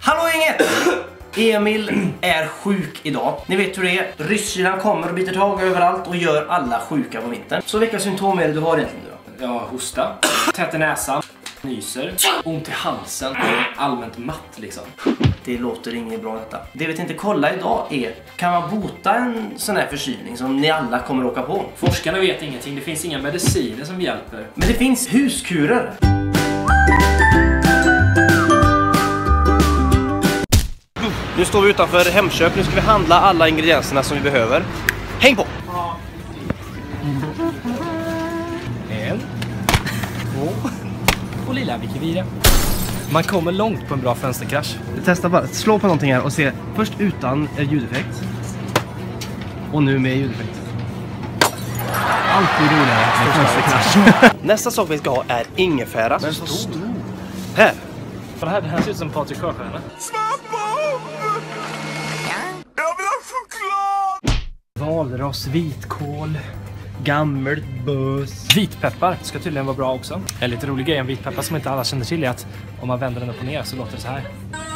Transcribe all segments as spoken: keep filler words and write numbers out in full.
Hallå gänget! Emil är sjuk idag. Ni vet hur det är. Ryssland kommer och biter tag överallt och gör alla sjuka på vintern. Så vilka symptom är det du har egentligen nu då? Jag har hosta, tätt i näsan, nyser, ont i halsen, allmänt matt liksom. Det låter inget bra detta. Det vi tänkte kolla idag är, kan man bota en sån här förkylning som ni alla kommer åka på? Forskarna vet ingenting, det finns inga mediciner som hjälper. Men det finns huskurer. Nu står vi utanför Hemköp. Nu ska vi handla alla ingredienserna som vi behöver. Häng på! En, två och lilla Wikivira. Man kommer långt på en bra fönsterkrasch. Testa bara, slå på någonting här och se. Först utan ljudeffekt. Och nu med ljudeffekt. Alltid roligare med fönsterkrasch. Nästa sak vi ska ha är ingefära. Men så stor. Här. Det här, det här ser ut som Patrik Sjöstjärna. Valros, vitkål, Gammalt bös. vitpeppar ska tydligen vara bra också. En lite rolig grej om vitpeppar som inte alla känner till är att om man vänder den upp och ner så låter det så här.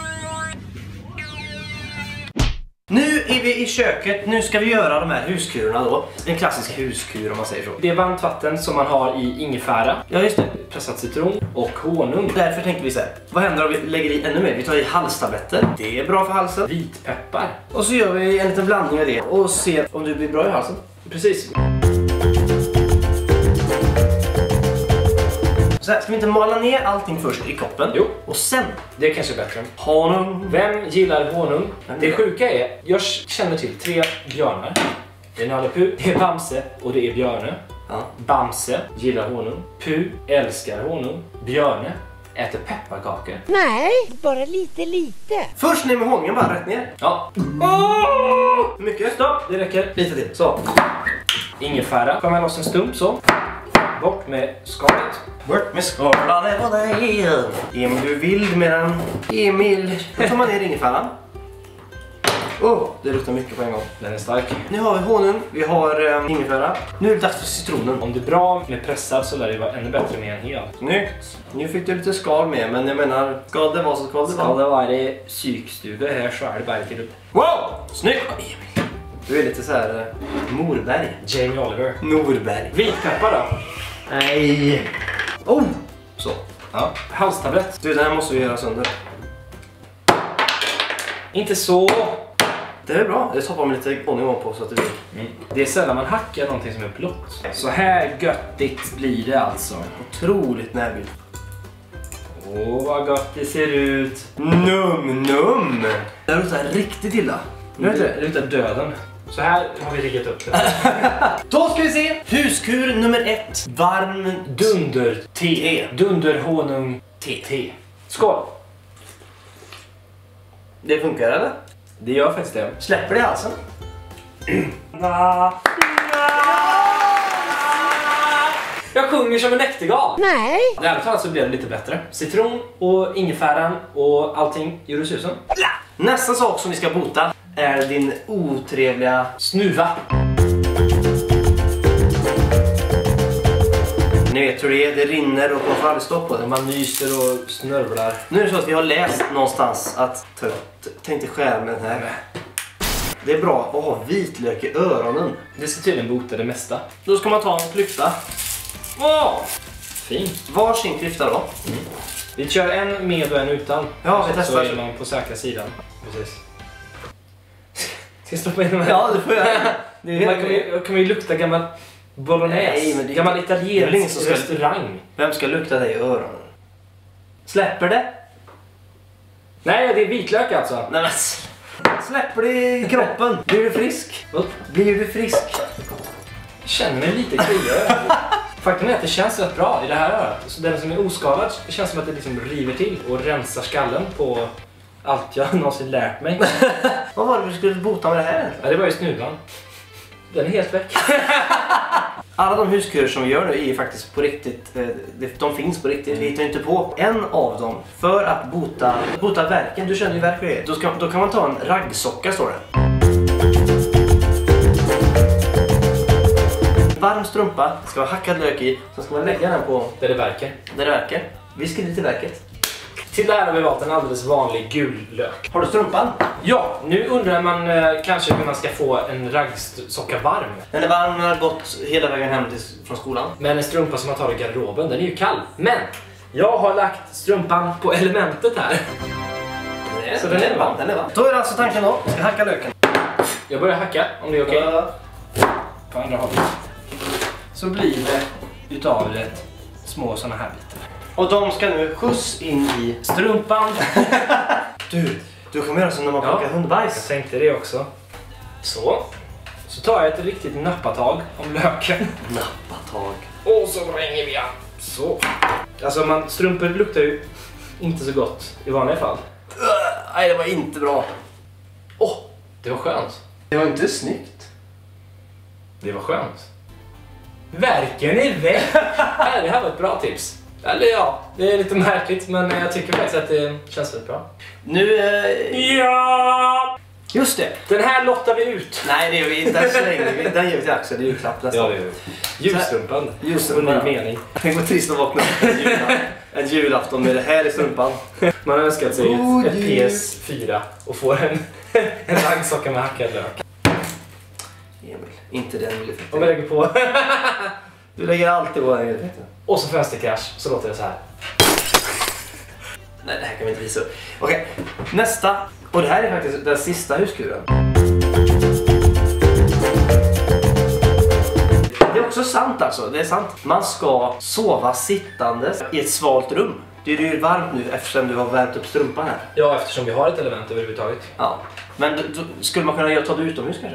Nu är vi i köket. Nu ska vi göra de här huskurerna då. En klassisk huskur om man säger så. Det är varmt vatten som man har i ingefära. Ja just det. Pressad citron och honung. Därför tänkte vi så här. Vad händer om vi lägger i ännu mer? Vi tar i halstabletter. Det är bra för halsen. Vitpeppar. Och så gör vi en liten blandning av det. Och ser om du blir bra i halsen. Precis. Så här, ska vi inte mala ner allting först i koppen? Jo. Och sen? Det är kanske bättre. Honung. Vem gillar honung? Det sjuka är, jag känner till tre björnar. Det är Nalle Puh, det är Bamse och det är Björne. Ja. Bamse gillar honung. Puh älskar honung. Björne äter pepparkakor. Nej, bara lite lite. Först ner med honungen, bara rätt ner. Ja. Oh! Hur mycket? Stopp, det räcker. Lite till. Så. Ingefära. Skär man loss en stump så. Bort med skalet. Bort med skalan är vad det är. Emil, du är vild med den. Emil. Då tar man ner ingefäran. Oh, det luktar mycket på en gång. Den är stark. Nu har vi honung, vi har um, ingefära. Nu är det dags för citronen. Om det är bra med pressad så lär det vara ännu bättre med en hel. Snyggt. Nu fick du lite skal med, men jag menar, skal det vara så skal det Ska vara. det vara psykstuga här så är det bara till upp. Wow! Snyggt! Emil. Du är lite så här uh, Morberg. Jamie Oliver. Norberg. Vitpeppar då? Nej. Oh! Så. Ja. Halstablett. Du, den här måste vi göra sönder. Inte så. Det är bra. Det toppar med lite honung på så att det blir. Mm. Det är sällan man hackar någonting som är blått. Så här göttigt blir det alltså. Otroligt närbild. Åh, vad gott det ser ut. Num, num. Det luktar riktigt illa. Nu det, det luktar döden. Så här har vi riggat upp det. Då ska vi se. Huskur nummer ett. Varm Dunder-te. Dunder-honung-te. Skål! Det funkar eller? Det gör faktiskt det. Släpper det i halsen? Jag sjunger som en näktergal. Nej. I alla fall så blev det lite bättre. Citron och ingefäran och allting gjorde susen. Nästa sak som vi ska bota är din otrevliga Snuva. Ni vet hur det är, det rinner och man får aldrig stopp på det. Man nyser och snörvlar. Nu är det så att vi har läst någonstans att tänkte skära med den här. Det är bra att ha vitlök i öronen. Det ska tydligen bota det mesta. Då ska man ta en klyfta. Åh! Fint. Varsin klyfta då. Mm. Vi kör en med och en utan. Ja, vi så, testar. så är man på säkra sidan. Precis. Ska jag stoppa in de här? Ja, det får jag. Det är Man kan ju, kan man ju lukta gammal bolognese. Nej, men det är gammal inte- det är ingen italiensk som ska- restaurang. Vem ska lukta dig i öronen? Släpper det? Nej, det är vitlök alltså. Nej men släpper det i kroppen. Blir du frisk? Blir du frisk? Jag känner mig lite kliar. Faktum är att det känns rätt bra i det här örat. Så den som är oskadad, det känns som att det liksom river till och rensar skallen på allt jag någonsin lärt mig. Vad var det vi skulle bota med det här? Ja, det var ju snuvan. Den är helt väck. Alla de huskurer som vi gör nu är ju faktiskt på riktigt. eh, De finns på riktigt. Vi hittar inte på en av dem för att bota, bota värken. Du känner ju värk det. Då, ska, då kan man ta en raggsocka, står det. Varm strumpa, ska vara hackad lök i. Sen ska man lägga den på Där det verkar. där det verkar. Vi skriver till verket. Till det här har vi valt en alldeles vanlig gul lök. Har du strumpan? Ja, nu undrar man eh, kanske hur man ska få en raggsocka varm. Den är varm, den har gått hela vägen hem till, från skolan. Men en strumpa som man tar i garderoben, den är ju kall. Men jag har lagt strumpan på elementet här. Nej, så den är varm. Den är varm. Då är det alltså tanken då. Jag ska hacka löken. Jag börjar hacka, om det är okej. Ja. På andra hållet. Så blir det utav det små såna här bitar. Och de ska nu skjuts in i Strumpan. Du, du kommer göra som när man plockar Jag hundbajs. tänkte det också. Så. Så tar jag ett riktigt nappatag om löken. Nappatag. Och så hänger vi an. Så. Alltså man, strumpor luktar ju inte så gott i vanliga fall. Uh, nej, det var inte bra. Åh, oh, det var skönt. Det var inte snyggt. Det var skönt. Verken är väck. Nej, det här var ett bra tips. Eller ja, det är lite märkligt, men jag tycker faktiskt att det känns väldigt bra. Nu... Eh... Ja! Just det. Den här lottar vi ut. Nej, det gör vi inte. Den slänger vi. Den ger vi till Axel. Det är ju klappt nästan. Ja, det gör vi. Julstrumpan. Julstrumpan. Och ny mening. Tänk vad trist att vakna en julafton. En julafton med det här i strumpan. Man har önskat sig God ett, ett jul. P S fyra och får en, en raggsocka med hackad lök. Emil, inte den juleffekten. Om jag lägger på. Du lägger alltid på den juleffekten. Och så fönsterkrasch, så låter det så här. Nej, det här kan vi inte visa upp. Okej, nästa. Och det här är faktiskt den sista huskuren. Det är också sant alltså, det är sant. Man ska sova sittandes i ett svalt rum. Det är ju varmt nu eftersom du har värmt upp strumpan här. Ja, eftersom vi har ett element överhuvudtaget. Ja. Men då, då, skulle man kunna ta det utomhus kanske?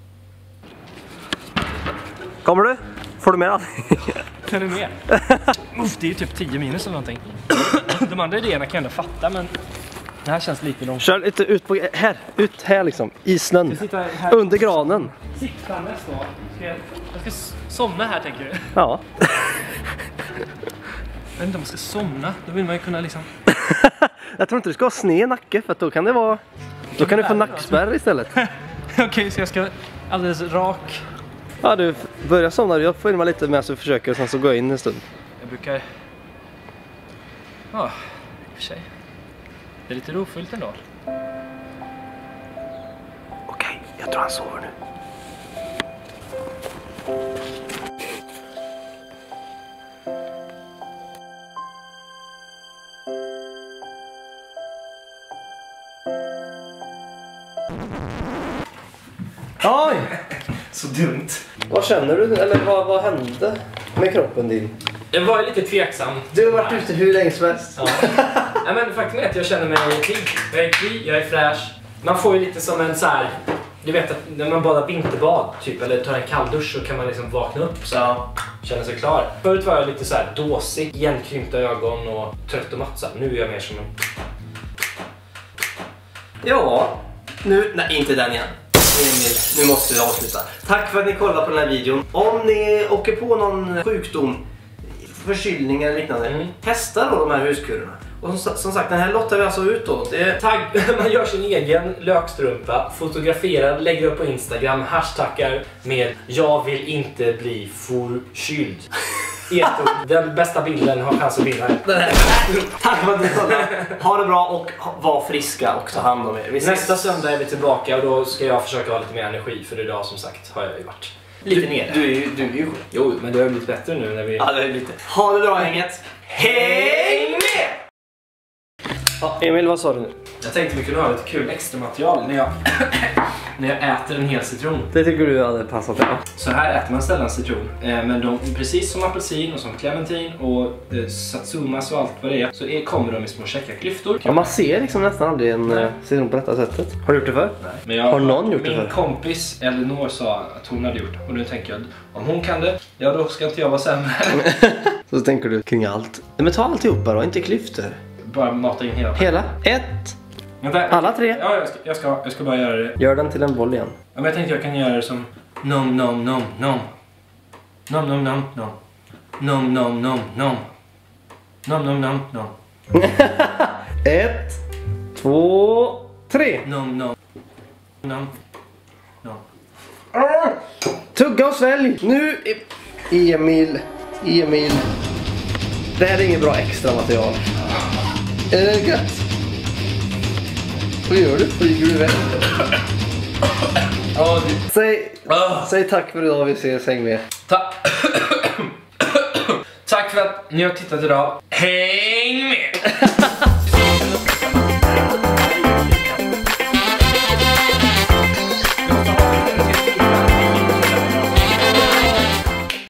Kommer du? Får du med allt? Kan du med? Uff, det är ju typ tio minus eller någonting. De andra idéerna kan jag ändå fatta, men det här känns lite långt. Kör lite ut på här, ut här liksom, i snön. Här. Under granen. Sittandes då. Ska jag, jag ska somna här, tänker du? Ja. Jag vet inte om man ska somna. Då vill man ju kunna liksom... Jag tror inte du ska ha sned i nacke, för att då kan det vara... Då kan du få nackspärr istället. Okej, okay, så jag ska alldeles rak... Ja, du börjar somna. Jag får in mig lite med så försöker och sen så går jag in en stund. Jag brukar... Ja, i och för sig. Det är lite rofullt ändå. Okej, jag tror han sover nu. Oj! Så dumt. Vad känner du? Eller vad, vad hände med kroppen din? Jag var ju lite tveksam. Du har varit ute hur länge som helst. Ja. Ja, men faktum är att jag känner mig pigg. Jag är pigg, jag är fräsch. Man får ju lite som en så här... Du vet att när man badar vinterbad typ, eller tar en kalldusch, så kan man liksom vakna upp så ja. Känna sig klar. Förut var jag lite så här dåsig, igenkrympta ögon och trött och matt. Nu är jag mer som en... Ja, nu... Nej, inte den igen. Emil, nu måste vi avsluta. Tack för att ni kollade på den här videon. Om ni åker på någon sjukdom, förkylning eller liknande, mm. testa då de här huskurerna. Och som, som sagt, den här lottar vi alltså ut då. Det är... Tagg, man gör sin egen lökstrumpa, fotograferar, lägger upp på Instagram, hashtaggar med jag vill inte bli förkyld. Den bästa bilden har chans att vinna. Den här. Tack för att ni kollade. Ha det bra och var friska och ta hand om er. Vi Nästa söndag är vi tillbaka och då ska jag försöka ha lite mer energi, för idag som sagt har jag ju varit lite du, nere. Du är ju, du är ju Jo, men det har blivit bättre nu när vi... Ja, det är lite. Ha det bra, gänget. Häng med! Ja, Emil, vad sa du nu? Jag tänkte vi kunde ha lite kul extra material när jag, när jag äter en hel citron. Det tycker du hade passat, ja. Så här äter man sällan citron. Men de, precis som apelsin och som clementin och eh, satsumas och allt vad det är, så är, kommer de i små käcka klyftor. Ja, man ser liksom nästan aldrig en Nej. citron på detta sättet. Har du gjort det för? Nej. Men jag, har någon gjort min det för? Min kompis Elinor sa att hon hade gjort det. Och nu tänker jag, om hon kan det, ja då ska inte jag vara sämre. Så tänker du kring allt. Men ta alltihopa då, inte klyftor. Bara mata in hela. Hela? Ett. Vänta. Alla tre? Ja, jag ska, jag, ska, jag ska bara göra det. Gör den till en boll igen. Ja, men jag tänkte jag kan göra det som nom nom nom nom. Nom nom nom nom. Nom nom nom nom. Nom nom nom nom. Ett, två, tre. Nom nom nom nom. Tugga och svälj. Nu Emil, Emil. Det här är inget bra extra material. Är det gött? Vad gör du? Flyger du iväg? Ja, det... Säg, Ah. säg tack för idag, vi ses, häng med. Ta... Tack för att ni har tittat idag. Häng med!